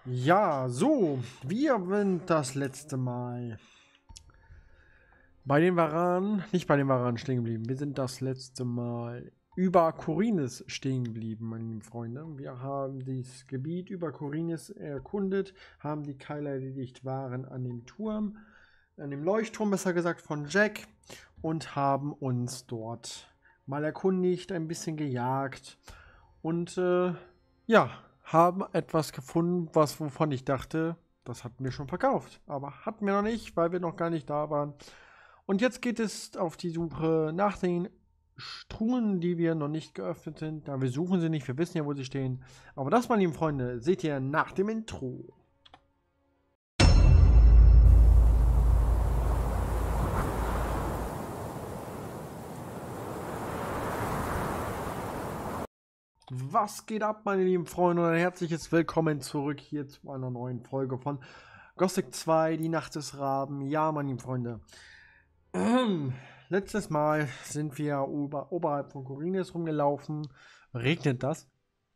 Ja, so, wir sind das letzte Mal bei den Varanen, nicht bei den Varanen stehen geblieben. Wir sind das letzte Mal über Khorinis stehen geblieben, meine lieben Freunde. Wir haben dieses Gebiet über Khorinis erkundet, haben die Keiler, die dicht waren, an dem Turm, an dem Leuchtturm besser gesagt von Jack und haben uns dort mal erkundigt, ein bisschen gejagt und ja, haben etwas gefunden, wovon ich dachte, das hatten wir schon verkauft. Aber hatten wir noch nicht, weil wir noch gar nicht da waren. Und jetzt geht es auf die Suche nach den Truhen, die wir noch nicht geöffnet sind. Da wir suchen sie nicht, wir wissen ja, wo sie stehen. Aber das, meine lieben Freunde, seht ihr nach dem Intro. Was geht ab, meine lieben Freunde, und ein herzliches Willkommen zurück hier zu einer neuen Folge von Gothic 2, die Nacht des Raben. Ja, meine lieben Freunde. Letztes Mal sind wir oberhalb von Khorinis rumgelaufen. Regnet das?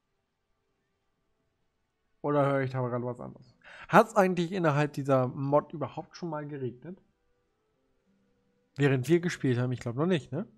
Oder höre ich da gerade was anderes? Hat es eigentlich innerhalb dieser Mod überhaupt schon mal geregnet? Während wir gespielt haben? Ich glaube noch nicht, ne?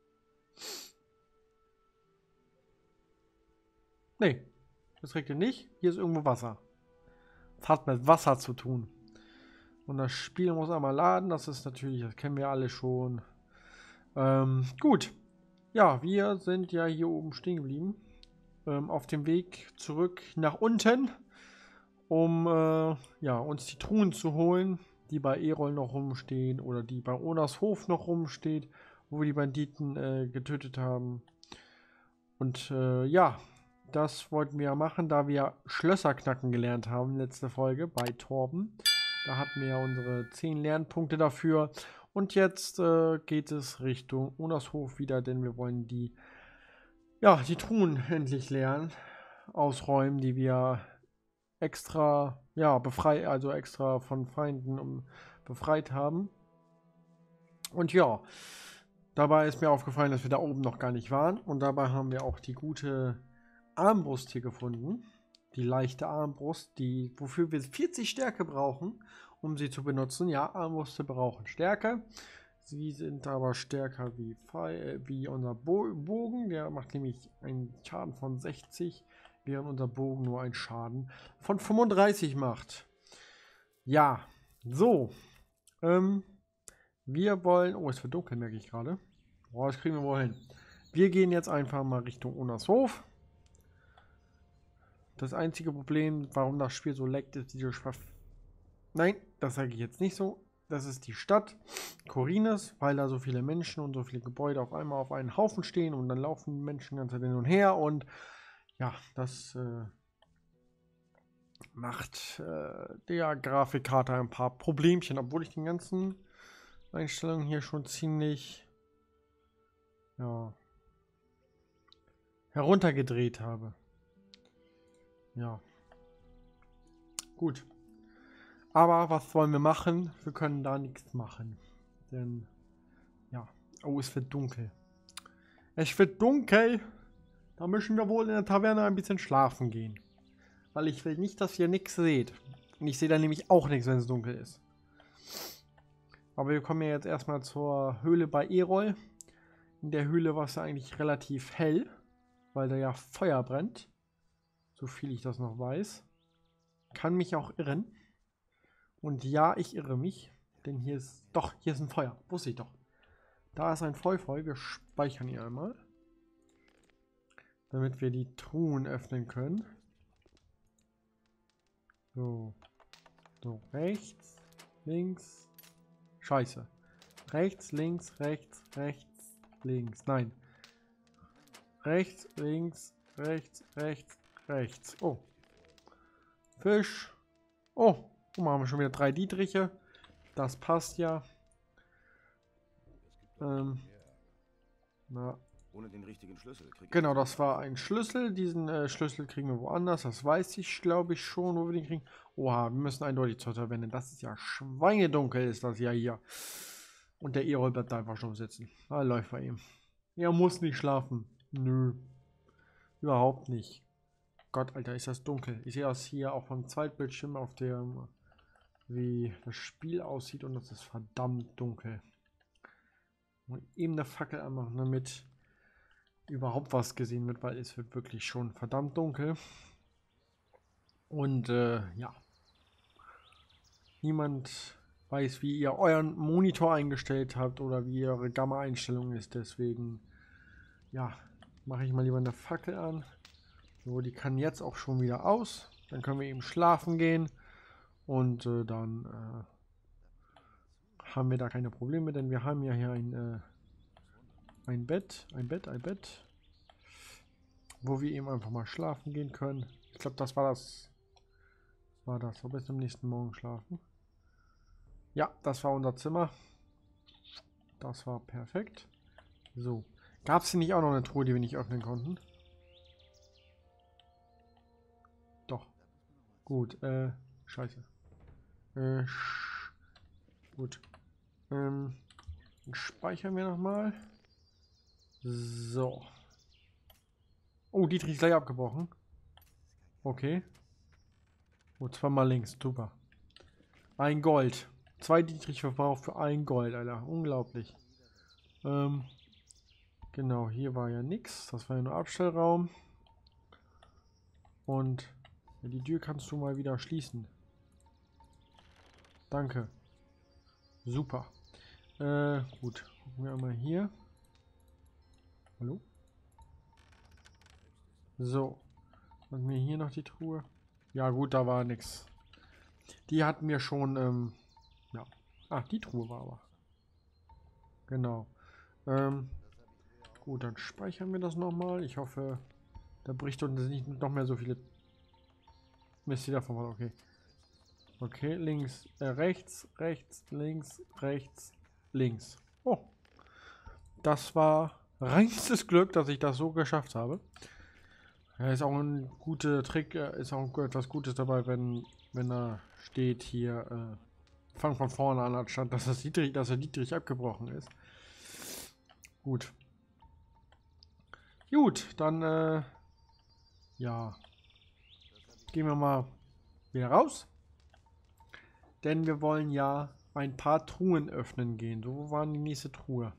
Nee, es regnet nicht. Hier ist irgendwo Wasser. Es hat mit Wasser zu tun. Und das Spiel muss einmal laden. Das ist natürlich, das kennen wir alle schon. Gut. Ja, wir sind ja hier oben stehen geblieben. Auf dem Weg zurück nach unten, um ja, uns die Truhen zu holen, die bei Erol noch rumstehen oder die bei Onas Hof noch rumsteht, wo wir die Banditen getötet haben. Und ja, das wollten wir ja machen, da wir Schlösser knacken gelernt haben, letzte Folge bei Torben. Da hatten wir ja unsere 10 Lernpunkte dafür. Und jetzt geht es Richtung Onas Hof wieder, denn wir wollen die Truhen endlich lernen, ausräumen, die wir extra, ja, extra von Feinden befreit haben. Und ja, dabei ist mir aufgefallen, dass wir da oben noch gar nicht waren. Und dabei haben wir auch die gute Armbrust hier gefunden. Die leichte Armbrust, wofür wir 40 Stärke brauchen, um sie zu benutzen. Ja, Armbrüste brauchen Stärke. Sie sind aber stärker wie unser Bogen. Der macht nämlich einen Schaden von 60, während unser Bogen nur einen Schaden von 35 macht. Ja, so. Wir wollen... Oh, es wird dunkel, merke ich gerade. Boah, das kriegen wir wohl hin. Wir gehen jetzt einfach mal Richtung Onas Hof. Das einzige Problem, warum das Spiel so leckt, ist diese Nein, das sage ich jetzt nicht so. Das ist die Stadt Khorinis, weil da so viele Menschen und so viele Gebäude auf einmal auf einen Haufen stehen und dann laufen Menschen ganz hin und her und ja, das macht der Grafikkarte ein paar Problemchen, obwohl ich den ganzen Einstellungen hier schon ziemlich heruntergedreht habe. Ja. Gut. Aber was wollen wir machen? Wir können da nichts machen. Denn, ja. Oh, es wird dunkel. Es wird dunkel. Da müssen wir wohl in der Taverne ein bisschen schlafen gehen. Weil ich will nicht, dass ihr nichts seht. Und ich sehe da nämlich auch nichts, wenn es dunkel ist. Aber wir kommen ja jetzt erstmal zur Höhle bei Erol. In der Höhle war es ja eigentlich relativ hell. Weil da ja Feuer brennt. So viel ich das noch weiß. Kann mich auch irren. Und ja, ich irre mich. Denn hier ist ein Feuer. Wusste ich doch. Da ist ein Feuer. Wir speichern ihn einmal. Damit wir die Truhen öffnen können. So. So, rechts, links. Scheiße. Rechts, links, links. Nein. Rechts, links, rechts. Oh. Fisch. Oh. Guck mal, haben wir schon wieder 3 Dietriche. Das passt ja. Ohne den richtigen Schlüssel. Genau, das war ein Schlüssel. Diesen Schlüssel kriegen wir woanders. Das weiß ich, glaube ich, schon, wo wir den kriegen. Oha, wir müssen eindeutig zur Taverne. Das ist ja schweinedunkel, ist das ja hier. Und der Erol bleibt da einfach schon sitzen. Da läuft bei ihm. Er muss nicht schlafen. Nö. Überhaupt nicht. Gott, Alter, ist das dunkel. Ich sehe das hier auch beim Zweitbildschirm auf dem, wie das Spiel aussieht und das ist verdammt dunkel. Und eben eine Fackel anmachen, damit überhaupt was gesehen wird, weil es wird wirklich schon verdammt dunkel. Und ja, niemand weiß, wie ihr euren Monitor eingestellt habt oder wie eure Gamma-Einstellung ist. Deswegen, ja, mache ich mal lieber eine Fackel an. So, die kann jetzt auch schon wieder aus. Dann können wir eben schlafen gehen. Und dann haben wir da keine Probleme, denn wir haben ja hier ein Bett, wo wir eben einfach mal schlafen gehen können. Ich glaube, das war das. So bis zum nächsten Morgen schlafen. Ja, das war unser Zimmer. Das war perfekt. So. Gab es hier nicht auch noch eine Truhe, die wir nicht öffnen konnten? Doch. Gut, scheiße. Gut. Dann speichern wir nochmal. So. Oh, Dietrich ist gleich abgebrochen. Okay. Oh, zweimal links. Super. Ein Gold. 2 Dietrich verbraucht für 1 Gold, Alter. Unglaublich. Genau, hier war ja nichts. Das war ja nur Abstellraum. Und ja, die Tür kannst du mal wieder schließen. Danke. Super. Gut. Gucken wir einmal hier. Hallo? So. Und mir hier noch die Truhe. Ja gut, da war nichts. Die hatten wir schon, ja. Ah, die Truhe war aber. Genau. Gut, dann speichern wir das nochmal. Ich hoffe, da bricht uns nicht noch mehr so viele Mist davon mal. Okay. Okay, links, rechts, links, rechts, links. Oh. Das war reinstes Glück, dass ich das so geschafft habe. Ja, ist auch ein guter Trick, ist auch etwas Gutes dabei, wenn da steht hier, fang von vorne an, anstatt dass der Dietrich abgebrochen ist. Gut. Gut, dann, ja. Gehen wir mal wieder raus. Denn wir wollen ja ein paar Truhen öffnen gehen. So, wo war die nächste Truhe?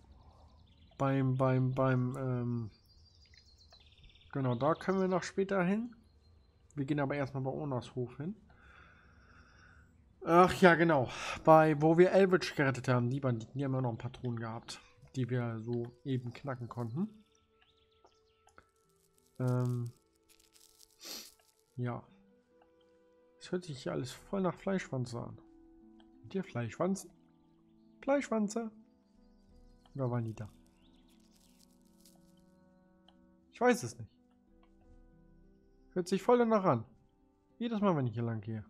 Genau, da können wir noch später hin. Wir gehen aber erstmal bei Onas Hof hin. Ach ja, genau. Wo wir Elwich gerettet haben, die Banditen, die haben ja noch ein paar Truhen gehabt, die wir so eben knacken konnten. Ja. Es hört sich hier alles voll nach Fleischwanze an. Sind hier Fleischwanzen? Fleischwanze? Oder waren die da? Ich weiß es nicht. Hört sich voll danach an. Jedes Mal, wenn ich hier lang gehe.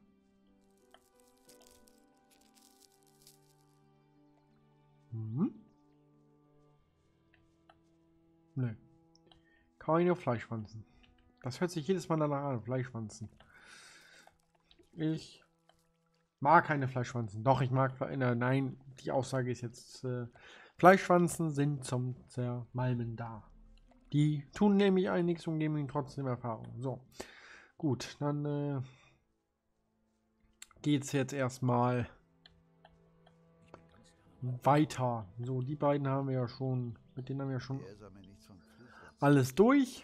Nö. Keine Fleischwanzen. Das hört sich jedes Mal danach an. Fleischwanzen. Ich mag keine Fleischwanzen. Doch, ich mag... Nein, die Aussage ist jetzt... Fleischwanzen sind zum Zermalmen da. Die tun nämlich eigentlich nichts und geben ihnen trotzdem Erfahrung. So. Gut, dann geht's jetzt erstmal weiter. So, die beiden haben wir ja schon... Mit denen haben wir ja schon alles durch.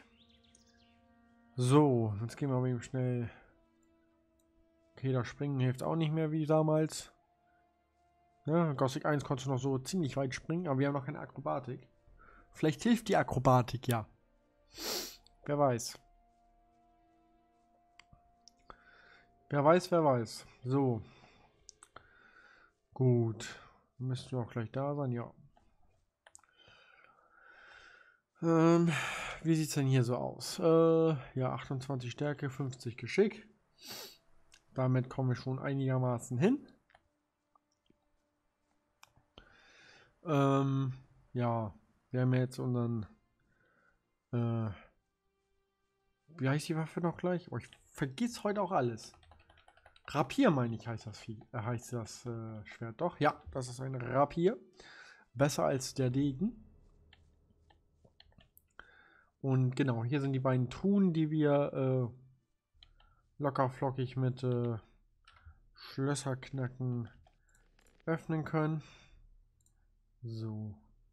So, jetzt gehen wir mal eben schnell... Okay, das Springen hilft auch nicht mehr wie damals. Ja, Gothic 1 konntest du noch so ziemlich weit springen, aber wir haben noch keine Akrobatik. Vielleicht hilft die Akrobatik ja. Wer weiß. Wer weiß, wer weiß. So. Gut. Müssten wir auch gleich da sein, ja. Wie sieht es denn hier so aus? Ja, 28 Stärke, 50 Geschick. Damit kommen wir schon einigermaßen hin. Ja, wir haben jetzt unseren, wie heißt die Waffe noch gleich? Oh, ich vergiss heute auch alles. Rapier, meine ich, heißt das Schwert. Doch, ja, das ist ein Rapier. Besser als der Degen. Und genau, hier sind die beiden Truhen, die wir locker flockig mit Schlösser knacken öffnen können. So.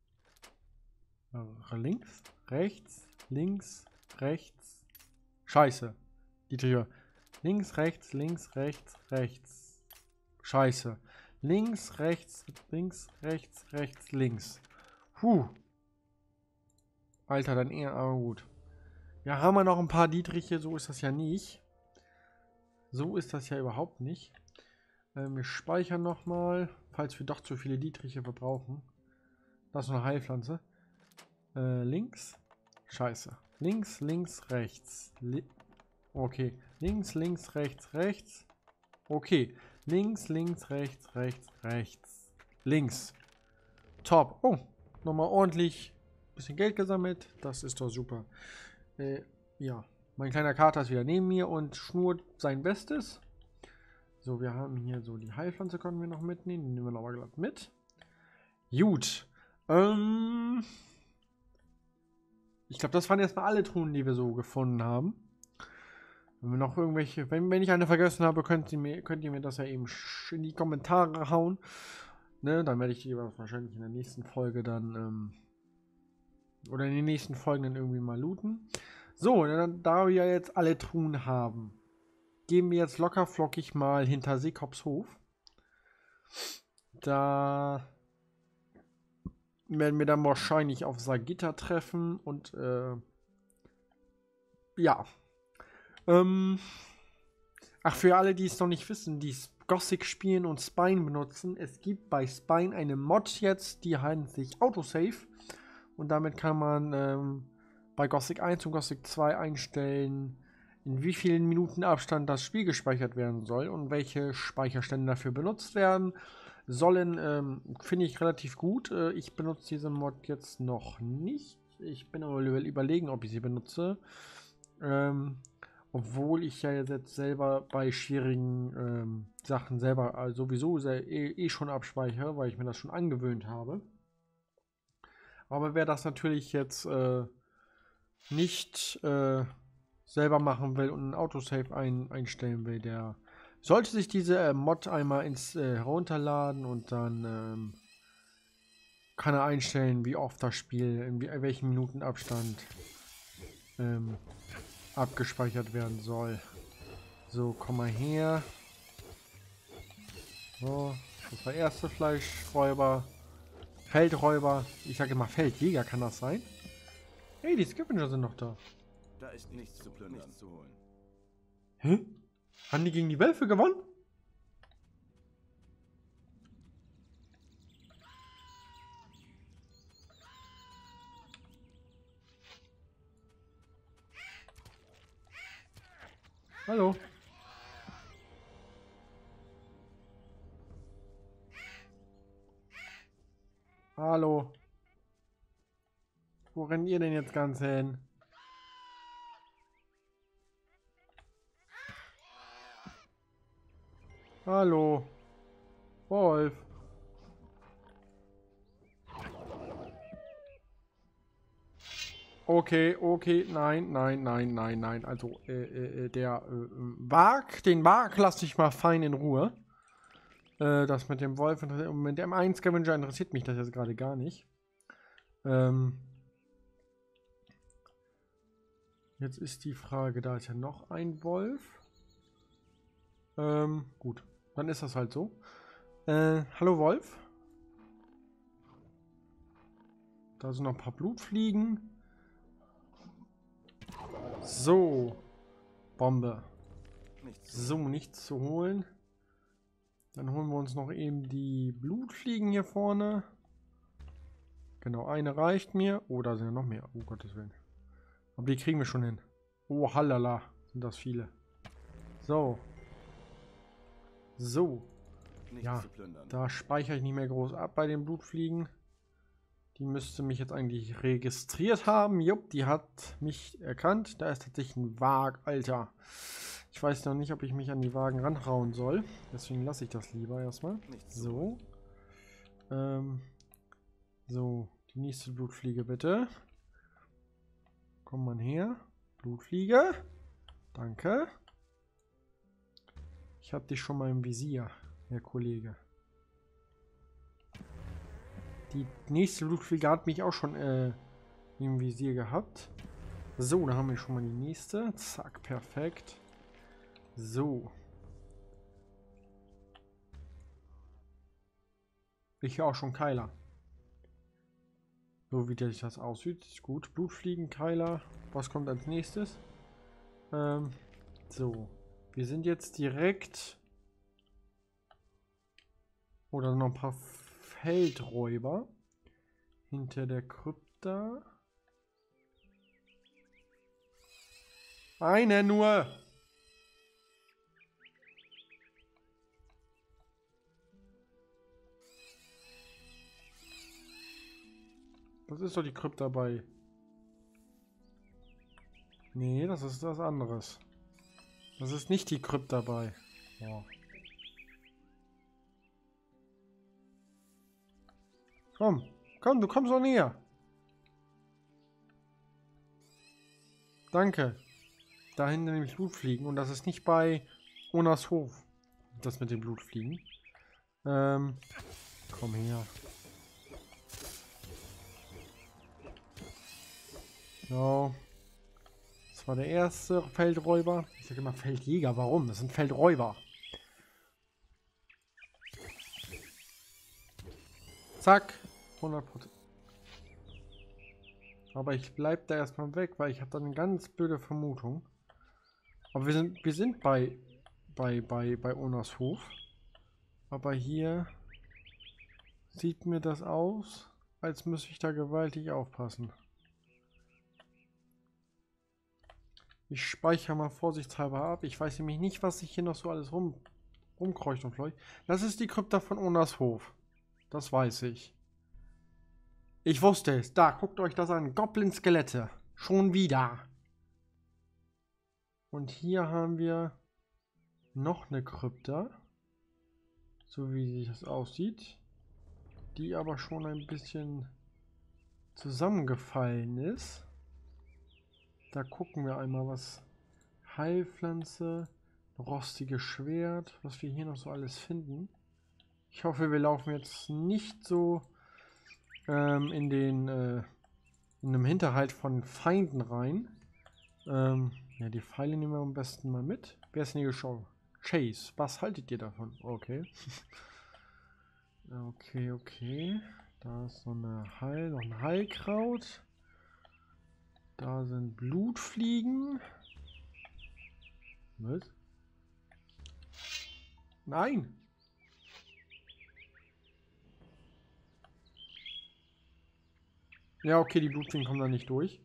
Links, rechts, links, rechts. Scheiße. Die Tür. Links, rechts, links, rechts, rechts. Scheiße. Links, rechts, rechts, links. Puh. Alter, dann eher, aber gut. Ja, haben wir noch ein paar Dietriche, so ist das ja nicht. So ist das ja überhaupt nicht. Wir speichern nochmal, falls wir doch zu viele Dietriche verbrauchen. Das ist eine Heilpflanze. Links. Scheiße. Links, links, rechts. Okay. Links, links, rechts, rechts. Okay. Links, links, rechts, rechts, rechts. Links. Top. Oh, nochmal ordentlich ein bisschen Geld gesammelt. Das ist doch super. Ja. Mein kleiner Kater ist wieder neben mir und schnurrt sein Bestes. So, wir haben hier so die Heilpflanze, können wir noch mitnehmen. Die nehmen wir noch mal glatt mit. Gut. Ich glaube, das waren erstmal alle Truhen, die wir so gefunden haben. Wenn wir noch irgendwelche, wenn ich eine vergessen habe, könnt ihr mir das ja eben in die Kommentare hauen. Ne, dann werde ich die wahrscheinlich in der nächsten Folge dann, oder in den nächsten Folgen dann irgendwie mal looten. So, da wir jetzt alle Truhen haben, gehen wir jetzt locker flockig mal hinter Seekops Hof. Da werden wir dann wahrscheinlich auf Sagitta treffen und ja. Ach, für alle, die es noch nicht wissen, die Gothic spielen und Spine benutzen, es gibt bei Spine eine Mod jetzt, die heißt sich Autosave. Und damit kann man bei Gothic 1 und Gothic 2 einstellen, in wie vielen Minuten Abstand das Spiel gespeichert werden soll und welche Speicherstände dafür benutzt werden sollen. Finde ich relativ gut. Ich benutze diese Mod jetzt noch nicht. Ich bin aber überlegen, ob ich sie benutze. Obwohl ich ja jetzt selber bei schwierigen Sachen selber sowieso schon abspeichere, weil ich mir das schon angewöhnt habe. Aber wer das natürlich jetzt nicht selber machen will und einen Autosave einstellen will, der sollte sich diese Mod einmal herunterladen und dann kann er einstellen, wie oft das Spiel, in welchem Minutenabstand abgespeichert werden soll. So, komm mal her. So, das war erste Fleischräuber. Feldräuber. Ich sage immer Feldjäger, kann das sein? Hey, die Scavenger sind noch da. Da ist nichts zu plündern, nichts zu holen. Hä? Haben die gegen die Wölfe gewonnen? Hallo. Hallo. Wo rennt ihr denn jetzt ganz hin? Hallo. Wolf. Okay, okay, nein. Also, den Wag lasse ich mal fein in Ruhe. Das mit dem Wolf und mit dem einen Scavenger interessiert mich das jetzt gerade gar nicht. Jetzt ist die Frage, da ist ja noch ein Wolf. Gut, dann ist das halt so. Hallo Wolf. Da sind noch ein paar Blutfliegen. So. Bombe. So, nichts zu holen. Dann holen wir uns noch eben die Blutfliegen hier vorne. Genau, eine reicht mir. Oh, da sind ja noch mehr. Oh, Gottes Willen. Aber die kriegen wir schon hin. Oh, halala. Sind das viele. So. So. Ja, da speichere ich nicht mehr groß ab bei den Blutfliegen. Die müsste mich jetzt eigentlich registriert haben. Jupp, die hat mich erkannt. Da ist tatsächlich ein Wag, Alter. Ich weiß noch nicht, ob ich mich an die Wagen ranhauen soll. Deswegen lasse ich das lieber erstmal. So. So, die nächste Blutfliege bitte. Komm mal her. Blutfliege. Danke. Ich habe dich schon mal im Visier, Herr Kollege. Die nächste Blutfliege hat mich auch schon im Visier gehabt. So, da haben wir schon mal die nächste. Zack, perfekt. So. Ich höre auch schon Keiler. So wie das aussieht. Ist gut. Blutfliegen, Keiler. Was kommt als nächstes? So. Wir sind jetzt direkt... Oder noch ein paar Feldräuber. Hinter der Krypta. Eine nur! Das ist doch die Krypta bei. Nee, das ist was anderes. Das ist nicht die Krypta bei. Oh. Komm, komm, du kommst doch näher. Danke. Da hinten nämlich Blutfliegen und das ist nicht bei Onas Hof. Das mit den Blutfliegen. Komm her. So. Das war der erste Feldräuber. Ich sage immer Feldjäger. Warum? Das sind Feldräuber. Zack. 100%. Aber ich bleib da erstmal weg, weil ich habe da eine ganz blöde Vermutung. Aber wir sind bei Onas Hof. Aber hier sieht mir das aus, als müsste ich da gewaltig aufpassen. Ich speichere mal vorsichtshalber ab. Ich weiß nämlich nicht, was sich hier noch so alles rumkreucht und fleucht. Das ist die Krypta von Onas Hof. Das weiß ich. Ich wusste es. Da, guckt euch das an. Goblin-Skelette. Schon wieder. Und hier haben wir noch eine Krypta. So wie sich das aussieht. Die aber schon ein bisschen zusammengefallen ist. Da gucken wir einmal, was Heilpflanze, rostiges Schwert, was wir hier noch so alles finden. Ich hoffe, wir laufen jetzt nicht so in einem Hinterhalt von Feinden rein. Ja, die Pfeile nehmen wir am besten mal mit. Wer ist denn hier geschaut? Chase, was haltet ihr davon? Okay. Okay. Da ist noch noch ein Heilkraut. Da sind Blutfliegen. Was? Nein! Ja, okay, die Blutfliegen kommen da nicht durch.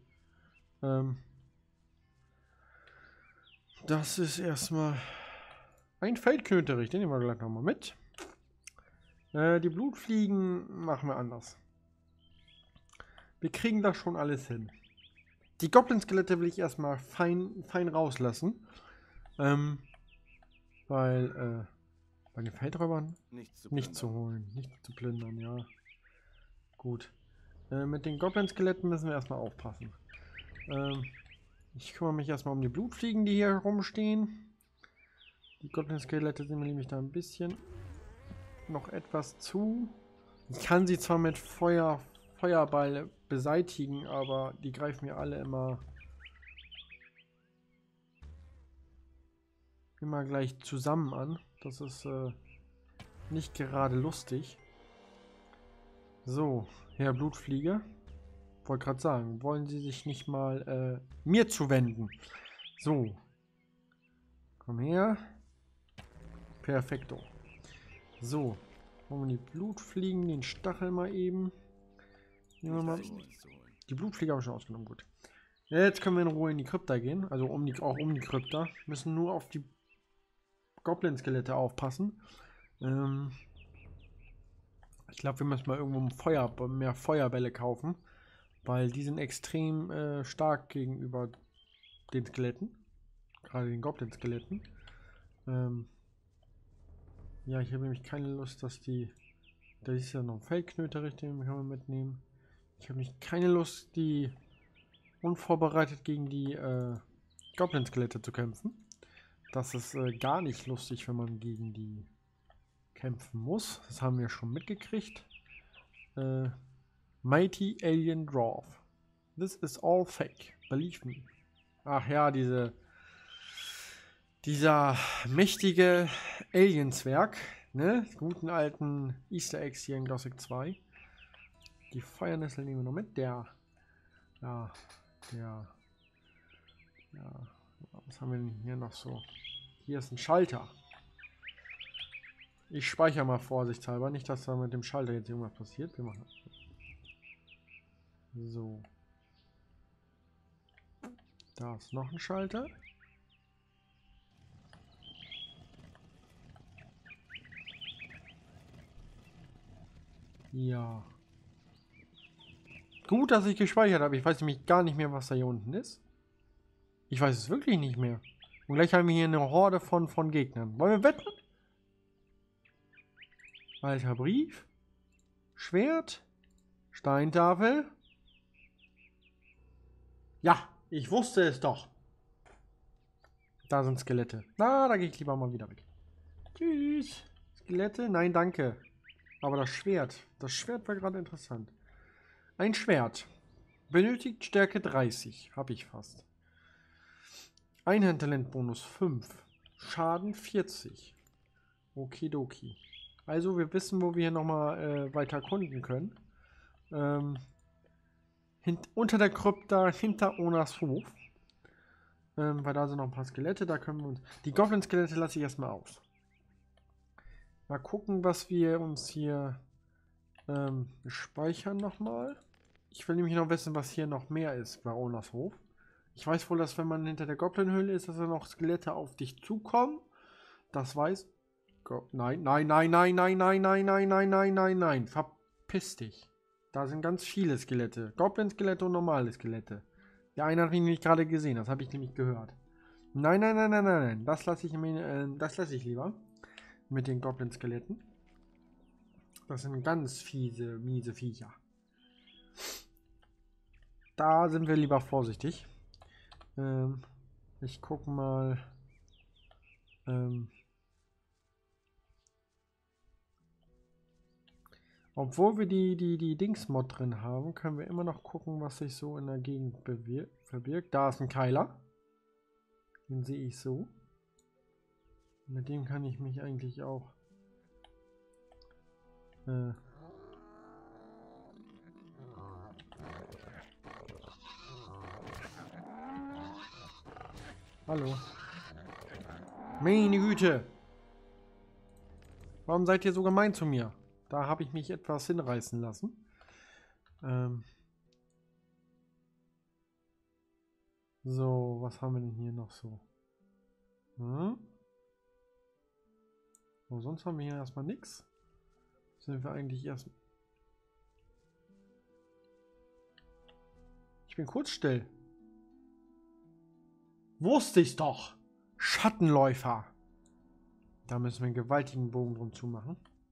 Das ist erstmal ein Feldknöterich. Den nehmen wir gleich nochmal mit. Die Blutfliegen machen wir anders. Wir kriegen das schon alles hin. Die Goblin-Skelette will ich erstmal fein rauslassen. Weil bei den Feldräubern nicht zu holen, nicht zu plündern, ja. Gut. Mit den Goblin-Skeletten müssen wir erstmal aufpassen. Ich kümmere mich erstmal um die Blutfliegen, die hier rumstehen. Die Goblin-Skelette sind mir nämlich da ein bisschen noch etwas zu. Ich kann sie zwar mit Feuerball beseitigen, aber die greifen mir alle immer gleich zusammen an. Das ist nicht gerade lustig. So, Herr Blutfliege. Wollte gerade sagen, wollen Sie sich nicht mal mir zuwenden? So. Komm her. Perfekto. So. Wollen wir die Blutfliegen, den Stachel mal eben. Nehmen wir mal. Die Blutfliege habe ich schon ausgenommen, gut. Jetzt können wir in Ruhe in die Krypta gehen. Also auch um die Krypta. Müssen nur auf die Goblin-Skelette aufpassen. Ich glaube, wir müssen mal irgendwo mehr Feuerbälle kaufen. Weil die sind extrem stark gegenüber den Skeletten. Gerade den Goblin-Skeletten. Ja, ich habe nämlich keine Lust, dass die... Da ist ja noch ein Feldknöterich, den kann man mitnehmen. Ich habe nicht keine Lust, die unvorbereitet gegen die Goblin-Skelette zu kämpfen. Das ist gar nicht lustig, wenn man gegen die kämpfen muss. Das haben wir schon mitgekriegt. Mighty Alien Dwarf. This is all fake. Believe me. Ach ja, dieser mächtige Alien-Zwerg. Ne? Die guten alten Easter Eggs hier in Gothic 2. Die Feuernessel nehmen wir noch mit. Was haben wir denn hier noch so? Hier ist ein Schalter. Ich speichere mal vorsichtshalber. Nicht, dass da mit dem Schalter jetzt irgendwas passiert. Wir machen das. So. Da ist noch ein Schalter. Ja. Gut, dass ich gespeichert habe. Ich weiß nämlich gar nicht mehr, was da hier unten ist. Ich weiß es wirklich nicht mehr. Und gleich haben wir hier eine Horde von Gegnern. Wollen wir wetten? Alter Brief. Schwert. Steintafel. Ja, ich wusste es doch. Da sind Skelette. Na, da gehe ich lieber mal wieder weg. Tschüss. Skelette? Nein, danke. Aber das Schwert. Das Schwert war gerade interessant. Ein Schwert. Benötigt Stärke 30. Hab ich fast. Einhandtalent-Bonus 5. Schaden 40. Okidoki. Also wir wissen, wo wir hier nochmal weiter erkunden können. Unter der Krypta, hinter Onas Hof. Weil da sind noch ein paar Skelette, da können wir uns... Die Goblin-Skelette lasse ich erstmal aus. Mal gucken, was wir uns hier speichern nochmal. Ich will nämlich noch wissen, was hier noch mehr ist bei Onas Hof. Ich weiß wohl, dass wenn man hinter der Goblin-Höhle ist, dass da noch Skelette auf dich zukommen. Das weiß... Nein, nein, nein, nein, nein, nein, nein, nein, nein, nein, nein, nein. Verpiss dich. Da sind ganz viele Skelette. Goblin-Skelette und normale Skelette. Der eine hat mich nämlich gerade gesehen. Das habe ich nämlich gehört. Nein, nein, nein, nein, nein, nein. Das lasse ich lieber. Mit den Goblin-Skeletten. Das sind ganz miese Viecher. Da sind wir lieber vorsichtig. Ich gucke mal. Obwohl wir die Dings-Mod drin haben, können wir immer noch gucken, was sich so in der Gegend verbirgt. Da ist ein Keiler. Den sehe ich so. Mit dem kann ich mich eigentlich auch... Hallo. Meine Güte. Warum seid ihr so gemein zu mir? Da habe ich mich etwas hinreißen lassen. So, was haben wir denn hier noch so? So, sonst haben wir hier erstmal nichts. Sind wir eigentlich erst... Ich bin kurz still. Wusste ich's doch. Schattenläufer. Da müssen wir einen gewaltigen Bogen drum zumachen.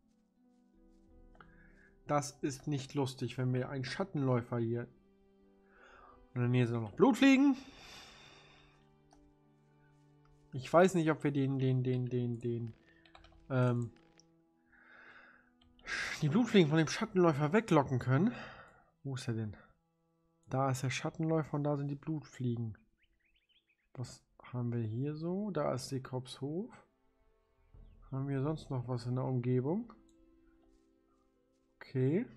Das ist nicht lustig, wenn wir einen Schattenläufer hier... In der Nähe sind noch Blutfliegen. Ich weiß nicht, ob wir die Blutfliegen von dem Schattenläufer weglocken können. Wo ist er denn? Da ist der Schattenläufer und da sind die Blutfliegen. Was haben wir hier so? Da ist Sekops Hof. Haben wir sonst noch was in der Umgebung? Okay.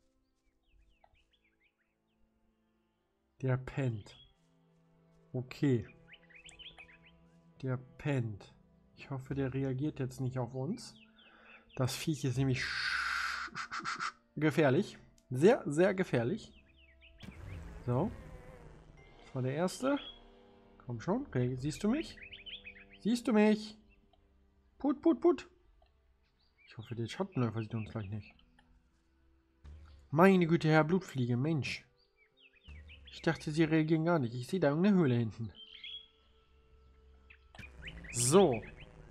Der pennt. Okay. Der pennt. Ich hoffe, der reagiert jetzt nicht auf uns. Das Viech ist nämlich gefährlich. Sehr, sehr gefährlich. So. Das war der erste. Komm schon. Siehst du mich? Siehst du mich? Put, put, put. Ich hoffe, der Schattenläufer sieht uns gleich nicht. Meine Güte, Herr Blutfliege, Mensch. Ich dachte, sie reagieren gar nicht. Ich sehe da irgendeine Höhle hinten. So.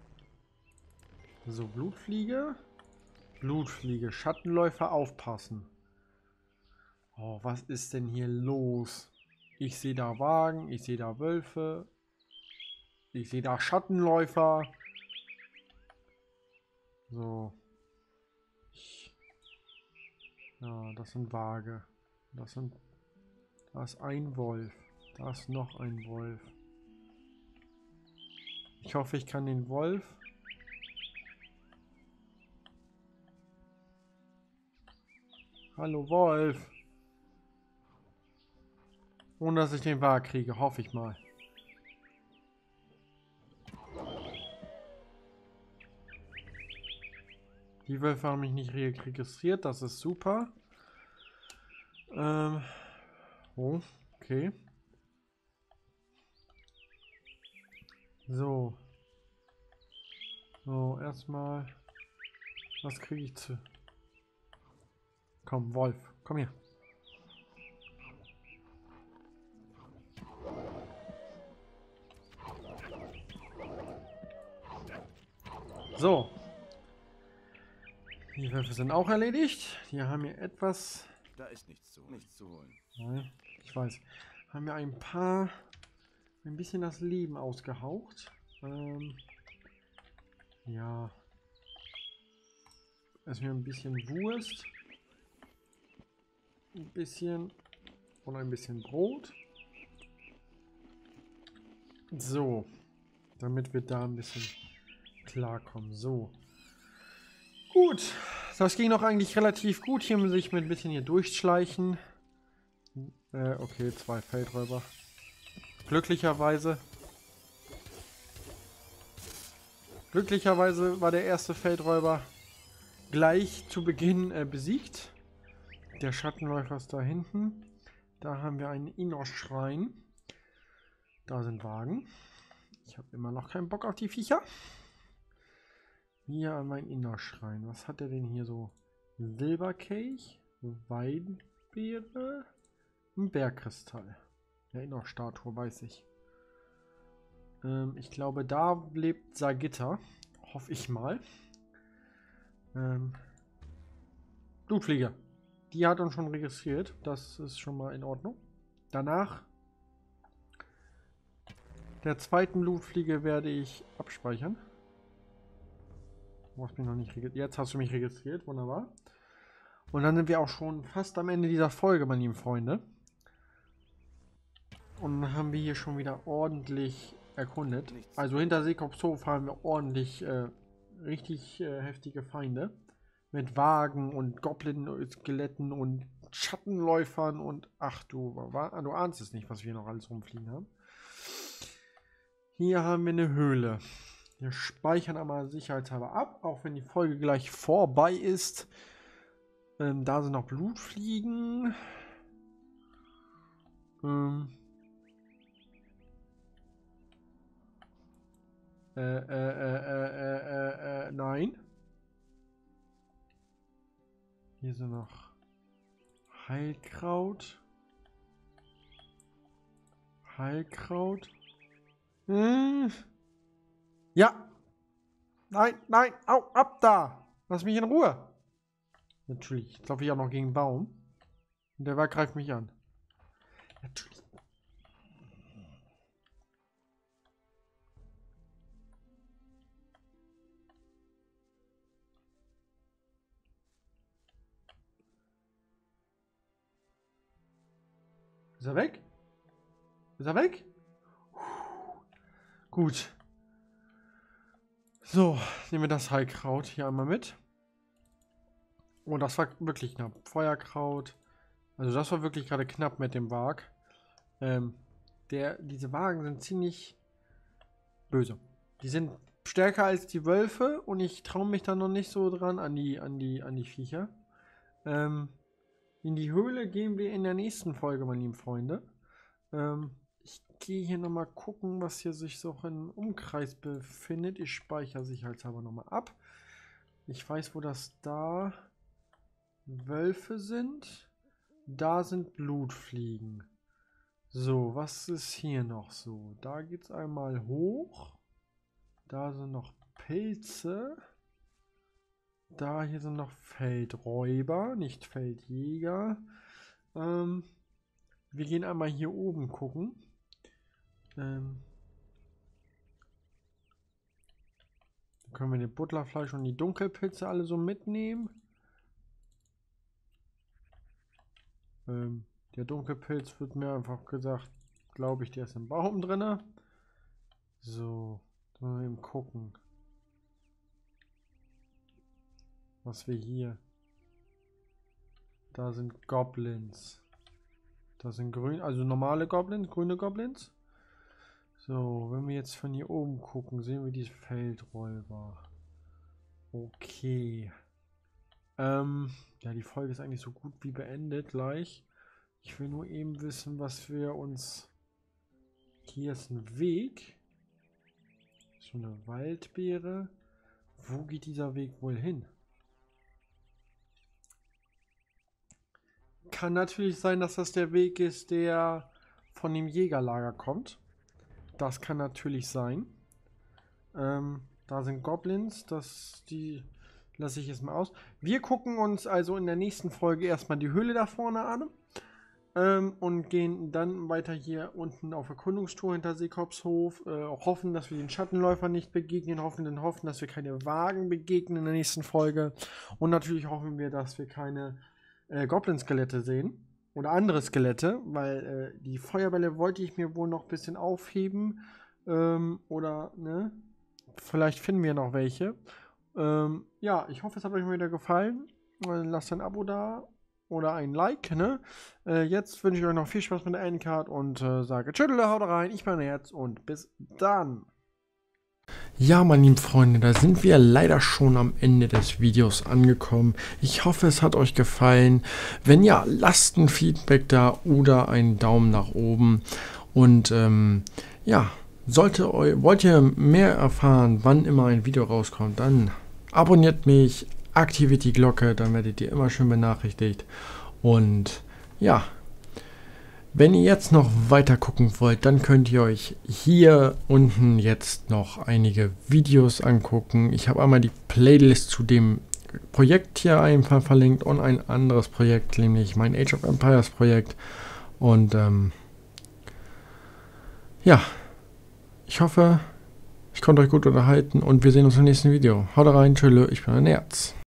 So, Blutfliege. Blutfliege. Schattenläufer aufpassen. Oh, was ist denn hier los? Ich sehe da Wagen, ich sehe da Wölfe. Ich sehe da Schattenläufer. So. Ja, das sind Waage. Da ist ein Wolf. Da ist noch ein Wolf. Ich hoffe, ich kann den Wolf. Hallo Wolf. Ohne dass ich den Wagen kriege, hoffe ich mal. Die Wölfe haben mich nicht registriert, das ist super. Oh, okay. So. So, erstmal. Was kriege ich zu? Komm, Wolf, komm her. So. Die Wölfe sind auch erledigt. Die haben hier etwas. Da ist nichts zu holen. Nein, ich weiß. Haben wir ein paar. Ein bisschen das Leben ausgehaucht. Ja. Essen wir ein bisschen Wurst. Ein bisschen. Und ein bisschen Brot. So. Damit wir da ein bisschen klarkommen. So. Gut. Das ging noch eigentlich relativ gut. Hier muss ich mit ein bisschen hier durchschleichen. Okay, 2 Feldräuber. Glücklicherweise war der erste Feldräuber gleich zu Beginn besiegt. Der Schattenläufer ist da hinten. Da haben wir einen Innos-Schrein. Da sind Wagen. Ich habe immer noch keinen Bock auf die Viecher. Hier an mein Innos-Schrein. Was hat er denn hier so? Silberkelch, Weinbeere, ein Bergkristall. Ja, Innos-Statue, weiß ich. Ich glaube, da lebt Sagitta. Hoffe ich mal. Blutfliege. Die hat uns schon registriert. Das ist schon mal in Ordnung. Danach der zweiten Blutfliege werde ich abspeichern. Du hast mich noch nicht registriert. Jetzt hast du mich registriert. Wunderbar. Und dann sind wir auch schon fast am Ende dieser Folge, meine lieben Freunde. Und dann haben wir hier schon wieder ordentlich erkundet. Also hinter Seekopfshof haben wir ordentlich richtig heftige Feinde. Mit Wagen und Goblin-Skeletten und Schattenläufern und ach du ahnst es nicht, was wir noch alles rumfliegen haben. Hier haben wir eine Höhle. Wir speichern einmal sicherheitshalber ab, auch wenn die Folge gleich vorbei ist. Da sind noch Blutfliegen. Nein. Hier sind noch Heilkraut. Ja. Nein, au, ab da. Lass mich in Ruhe. Natürlich. Jetzt laufe ich auch noch gegen einen Baum. Und der Wald greift mich an. Natürlich. Ist er weg? Ist er weg? Gut. So, nehmen wir das Heilkraut hier einmal mit. Oh, das war wirklich knapp. Feuerkraut. Also das war wirklich gerade knapp mit dem Wag. Diese Wagen sind ziemlich böse. Die sind stärker als die Wölfe und ich traue mich da noch nicht so dran an die Viecher. In die Höhle gehen wir in der nächsten Folge, meine lieben Freunde. Ich gehe hier nochmal gucken, was hier sich so im Umkreis befindet. Ich speichere sicherheitshalber nochmal ab. Ich weiß, wo das da Wölfe sind. Da sind Blutfliegen. So, was ist hier noch so? Da geht es einmal hoch. Da sind noch Pilze. Hier sind noch Feldräuber, nicht Feldjäger. Wir gehen einmal hier oben gucken. Können wir den Butterfleisch und die Dunkelpilze alle so mitnehmen? Der Dunkelpilz wird mir einfach gesagt, glaube ich, der ist im Baum drin. So, mal eben gucken. Was wir hier. Da sind Goblins. Da sind grün, also normale Goblins, grüne Goblins. So, wenn wir jetzt von hier oben gucken, sehen wir die Feldräuber. Okay. Ja, die Folge ist eigentlich so gut wie beendet gleich. Ich will nur eben wissen, was wir uns... Hier ist ein Weg. So eine Waldbeere. Wo geht dieser Weg wohl hin? Kann natürlich sein, dass das der Weg ist, der von dem Jägerlager kommt. Das kann natürlich sein. Da sind Goblins, die lasse ich jetzt mal aus. Wir gucken uns also in der nächsten Folge erstmal die Höhle da vorne an. Und gehen dann weiter hier unten auf Erkundungstour hinter Seekopfshof. Hoffen, dass wir den Schattenläufer nicht begegnen. Hoffen, dass wir keine Wagen begegnen in der nächsten Folge. Und natürlich hoffen wir, dass wir keine Goblin-Skelette sehen. Oder andere Skelette, weil die Feuerbälle wollte ich mir wohl noch ein bisschen aufheben. Oder, ne? Vielleicht finden wir noch welche. Ja, ich hoffe, es hat euch mal wieder gefallen. Lasst ein Abo da. Oder ein Like, ne? Jetzt wünsche ich euch noch viel Spaß mit der Endcard und sage tschüss, haut rein, ich bin Herz und bis dann. Ja, meine lieben Freunde, da sind wir leider schon am Ende des Videos angekommen. Ich hoffe, es hat euch gefallen. Wenn ja, lasst ein Feedback da oder einen Daumen nach oben. Und ja, wollt ihr mehr erfahren, wann immer ein Video rauskommt, dann abonniert mich, aktiviert die Glocke, dann werdet ihr immer schön benachrichtigt. Und ja, wenn ihr jetzt noch weiter gucken wollt, dann könnt ihr euch hier unten jetzt noch einige Videos angucken. Ich habe einmal die Playlist zu dem Projekt hier einfach verlinkt und ein anderes Projekt, nämlich mein Age of Empires Projekt. Und ja, ich hoffe, ich konnte euch gut unterhalten und wir sehen uns im nächsten Video. Haut rein, tschüss, ich bin ein Nerz.